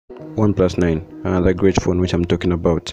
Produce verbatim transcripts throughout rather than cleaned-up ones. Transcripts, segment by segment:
OnePlus nine, another great phone which I'm talking about.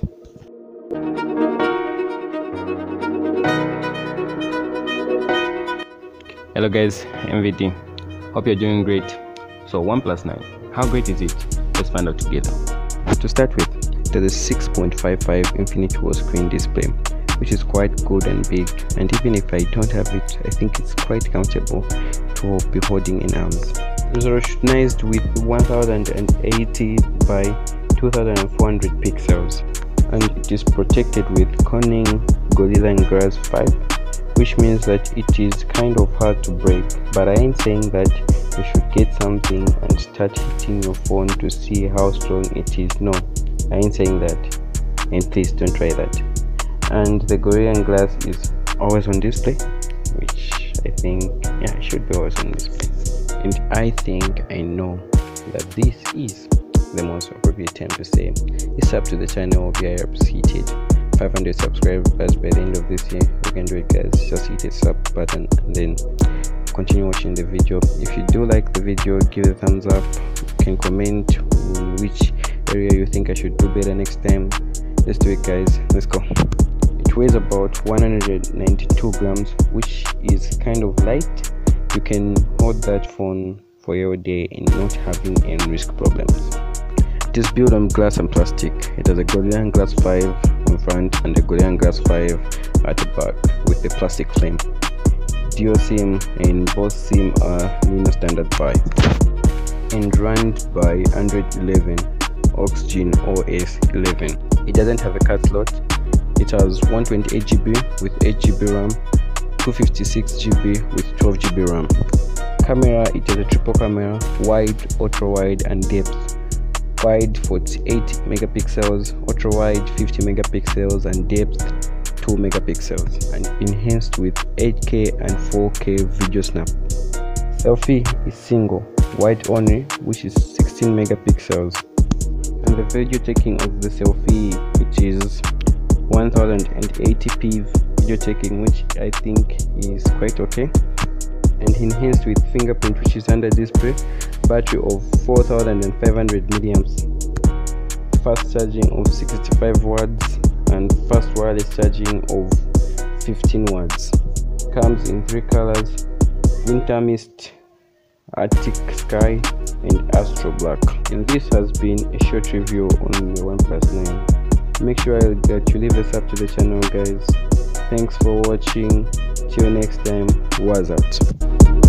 Hello guys, M V D. Hope you're doing great. So OnePlus nine, how great is it? Let's find out together. To start with, there's a six point five five Infinity War screen display, which is quite good and big, and even if I don't have it, I think it's quite comfortable to be holding in arms. Resolutionized with one thousand eighty by two thousand four hundred pixels, and it is protected with Corning Gorilla Glass five, which means that it is kind of hard to break. But I ain't saying that you should get something and start hitting your phone to see how strong it is. No, I ain't saying that, and please don't try that. And the Gorilla Glass is always on display, which I think, yeah, it should be always on display. And I think I know that this is the most appropriate time to say it's up to the channel. We are seated five hundred subscribers by the end of this year. You can do it, guys. Just hit the sub button and then continue watching the video. If you do like the video, give it a thumbs up. You can comment which area you think I should do better next time. Let's do it, guys. Let's go. It weighs about one hundred ninety-two grams, which is kind of light. You can hold that phone for your day and not having any risk problems. It is built on glass and plastic. It has a Gorilla Glass five on front and a Gorilla Glass five at the back with a plastic frame. Dual SIM, and both SIM are Nino standard by, and run by Android eleven Oxygen O S eleven. It doesn't have a card slot. It has one hundred twenty-eight G B with eight G B RAM, two hundred fifty-six G B with twelve G B RAM. Camera, it has a triple camera, wide, ultra wide and depth. Wide forty-eight megapixels, ultra wide fifty megapixels and depth two megapixels, and enhanced with eight K and four K video snap. Selfie is single, wide only, which is sixteen megapixels, and the video taking of the selfie, which is one thousand eighty p video taking, which I think is quite okay, and enhanced with fingerprint, which is under display. Battery of four thousand five hundred milliamps, fast charging of sixty-five watts, and fast wireless charging of fifteen watts. Comes in three colors: winter mist, arctic sky, and astro black. And this has been a short review on the OnePlus nine. Make sure that you leave a sub to the channel, guys. Thanks for watching. Till next time, was out.